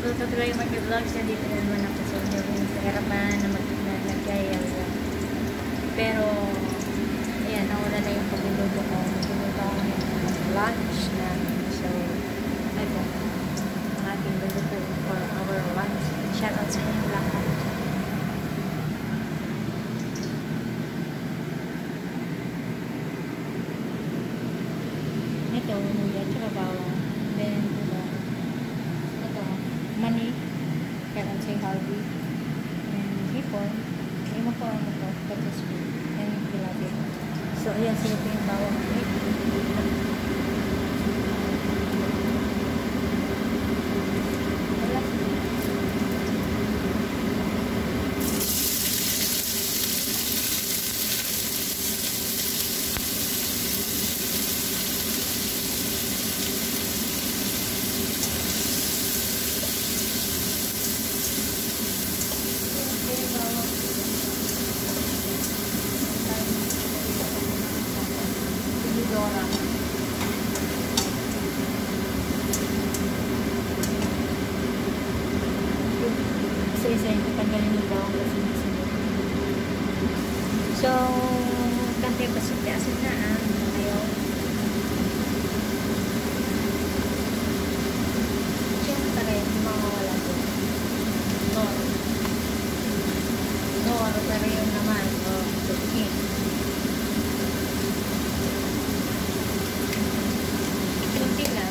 tutuloy mag-vlogs na dito na naman ako sa harapan na maglagay. Pero, ayan, nawala na yung pagluluto ko. Magluluto ako ng lunch na. So, ito, ang ating luluto for our lunch. Shoutout sa inyo lahat. Ito, luya, tsaka bawang. Then, ito, mani, kailan say Harvey. And hipon, may makuha mo ito, tapos and tilapia. So, ayan, sila po yung bawang. Isa-isa yung tanggalin yung bawang kasi nasunod. So, kante pasok-pasok na ayaw. Siyempre, mawawala doon. No, pero yun naman. Okay. Kunti lang.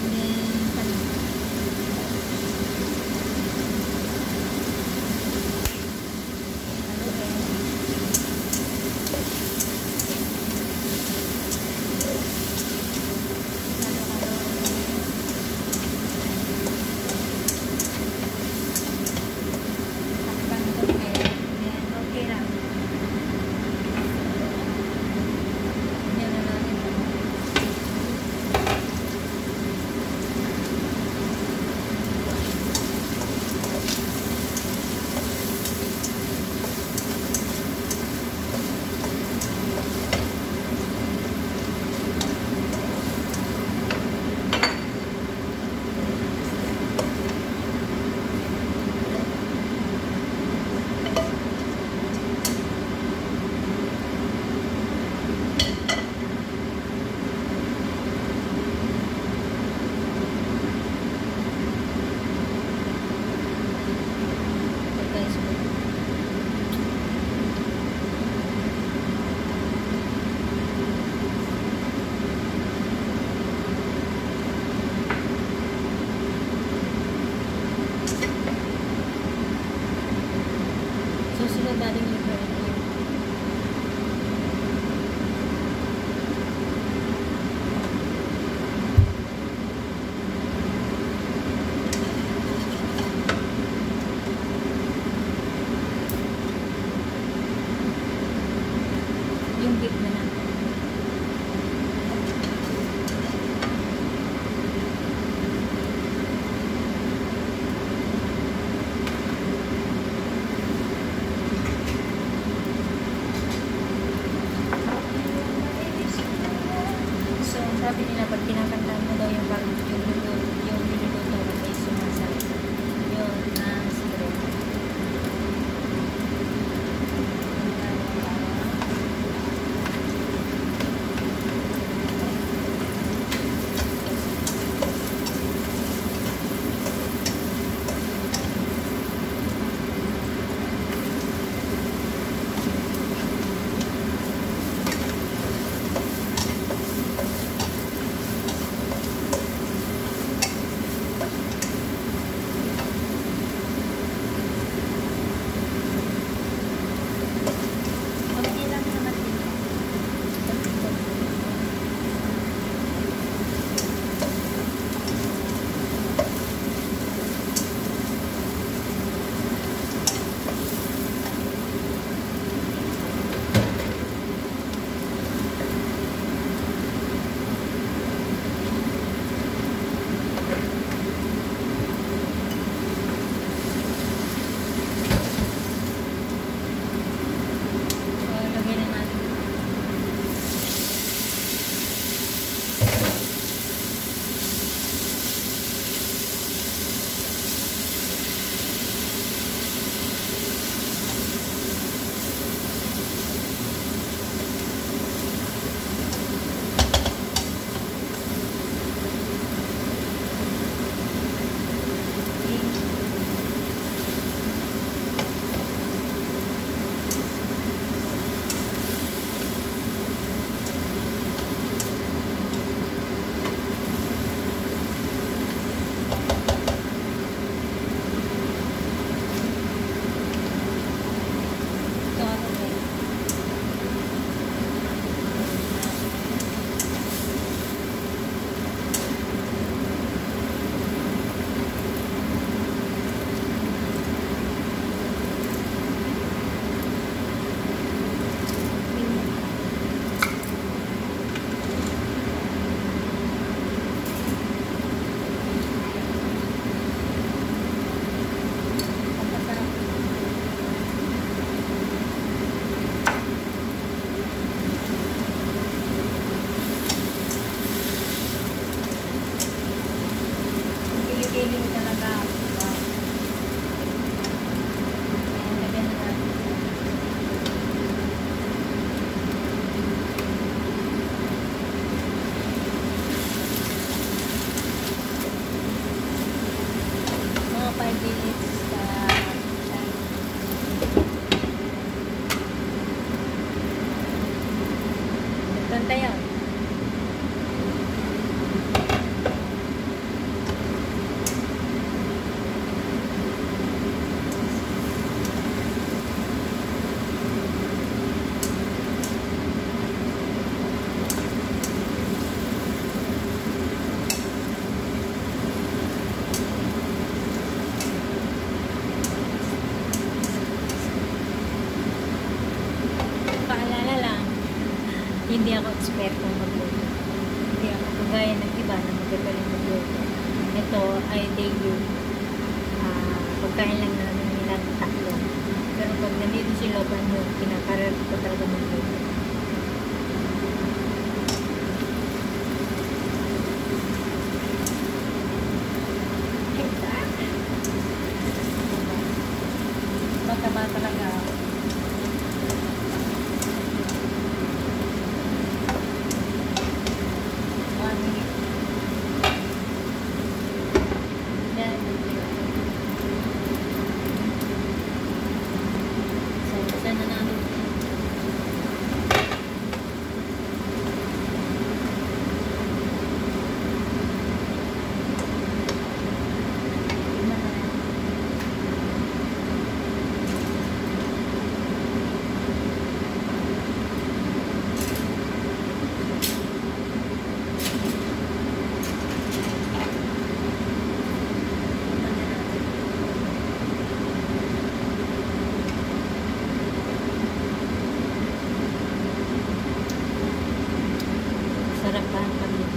Susunod natin yung beef na natin. hindi ako eksperto magluto. Hindi ako kagaya ng iba na magagaling magluto. Ito ay daily pagkain lang namin nilang tatlo. Pero pag nandito si Loban yun, kinakarar ko talaga magluto. Mataba talaga ako. Sarap ba ang pagluto?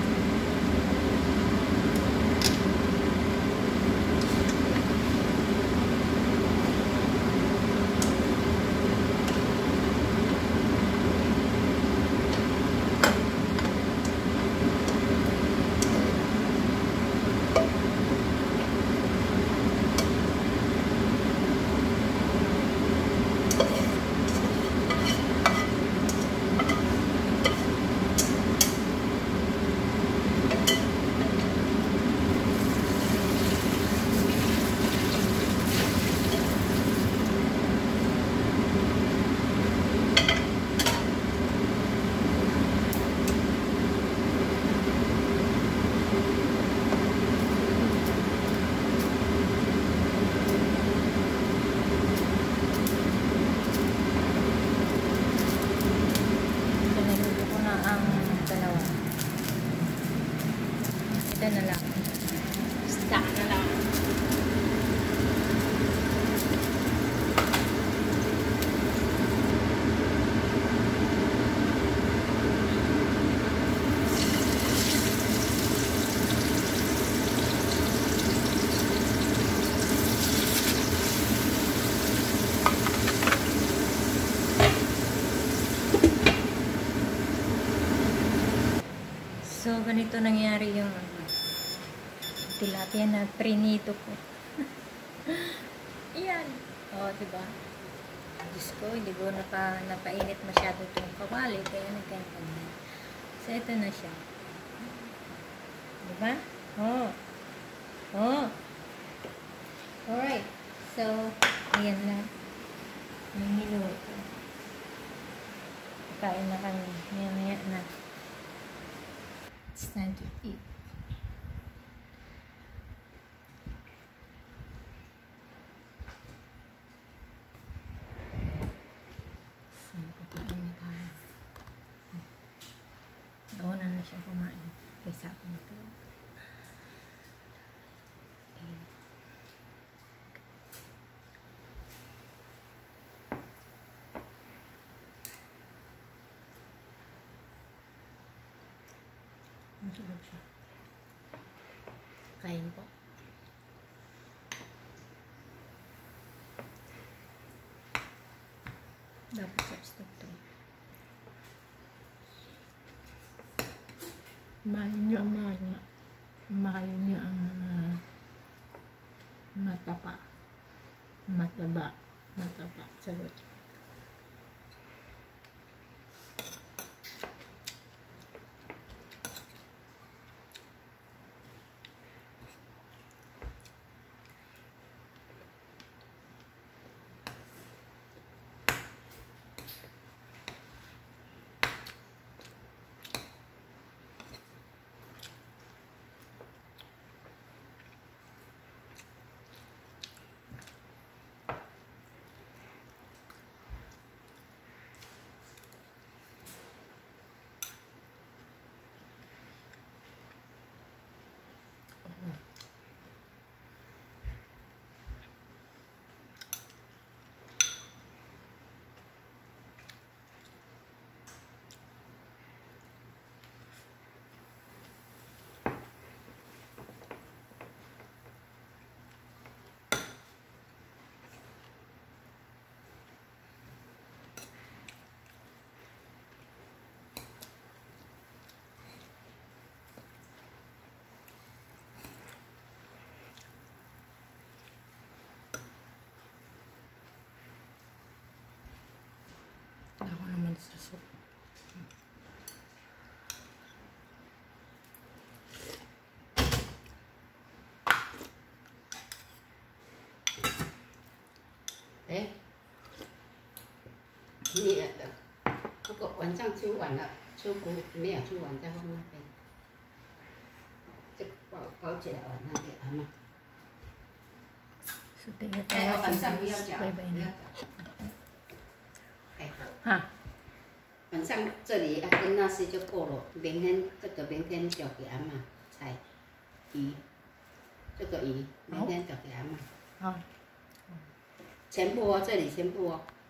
Ito na lang. Stack na lang. So, ganito nangyari yung tilapia na prinito ko. Yan. O, diba? Diyos ko, hindi ko napainit masyado itong kawali, kaya nagkakaroon. So, ito na siya. Diba? Oh. Oh. Alright. So, ayan na. May minuto. Kain na kami. Maya-maya na. It's time to eat. Nauna na siya kumain kaysa ako nito. Masarap siya. Kain po. Dapat chopstick to. Mahal niyo ang mahal niyo ang mataba. Sagot. 熟。 哎，你那个晚上煮完了，出锅没有煮完再放那边，就包起来晚上给阿妈。 是这个哎，晚上不要搅， 贝不要贝呢？ 搅。哎， 哈， 晚上这里跟那些就够了，明天这个明天交给阿妈菜鱼，这个鱼明天交给阿妈。 好。 全部哦，这里全部哦。